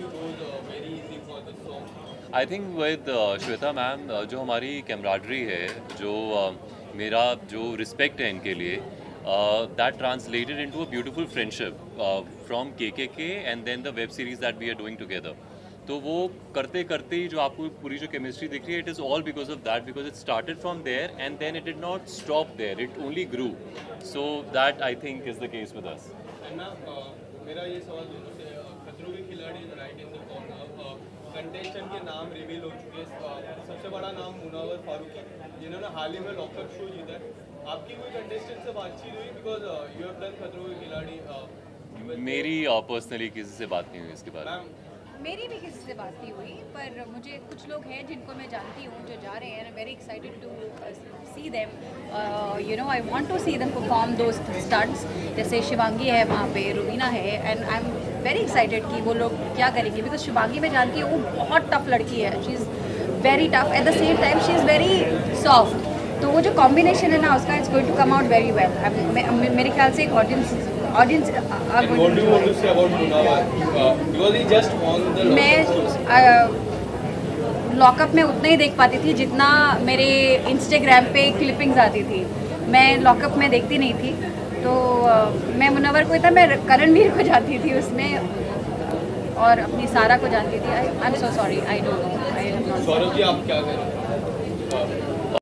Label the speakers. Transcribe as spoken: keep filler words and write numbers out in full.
Speaker 1: you goes uh, very easy for the song?
Speaker 2: I think with Shweta ma'am जो हमारी camaraderie है, जो uh, मेरा जो रिस्पेक्ट है इनके लिए, that translated into a beautiful friendship from K K K and then the web series that we are doing together. तो वो करते करते ही जो आपको पूरी जो केमिस्ट्री दिख रही है, it is all because of that, because it started from there and then it did not stop there, it only grew. So that I think is the case with us.
Speaker 1: And now, uh, मेरा ये सवाल दोनों से, uh, Khatron Ke Khiladi is right in the corner. Contestant के नाम reveal हो चुके हैं. uh, सबसे बड़ा नाम मुनावर फारूकी, जिन्होंने हाल ही में लॉकअप शो जीता है. आपकी कोई कंटेस्टेंट से बातचीत हुई? बिकॉज यू हैव डन खतरों के खिलाड़ी. uh,
Speaker 2: मेरी पर्सनली uh, किसी से बात नहीं हुई इसके बारे में.
Speaker 1: मैम,
Speaker 3: मेरी भी किसी से बात नहीं हुई, पर मुझे कुछ लोग हैं जिनको मैं जानती हूँ जो जा रहे हैं. Very excited to see them. You know I want to see them perform those stunts. जैसे शिवांगी है वहाँ पे, रुबीना है, and I am very excited कि वो लोग क्या करेंगे. बिकॉज शिवांगी मैं जानती हूँ वो बहुत टफ लड़की है. She is very tough, at the same time she is very soft. तो वो जो कॉम्बिनेशन है ना उसका, it's going to come out very well. मेरे ख्याल से एक audience audience
Speaker 1: and what do you want to say about Munawar? Uh, because he just won the
Speaker 3: मैं लॉकअप में उतना ही देख पाती थी जितना मेरे इंस्टाग्राम पे क्लिपिंग्स आती थी. मैं लॉकअप में देखती नहीं थी. तो uh, मैं मुनव्वर को इतना, मैं करणवीर को जानती थी उसमें, और अपनी सारा को जानती थी. I am so sorry, I don't know.
Speaker 1: Saurabh ji, आप क्या करें?